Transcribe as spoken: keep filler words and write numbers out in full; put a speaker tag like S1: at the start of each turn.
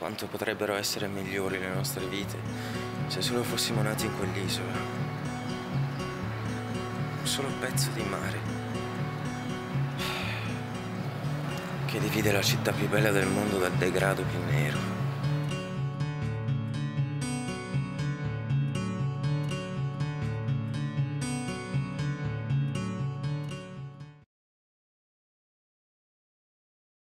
S1: quanto potrebbero essere migliori le nostre vite se solo fossimo nati in quell'isola. Un solo pezzo di mare che divide la città più bella del mondo dal degrado più nero.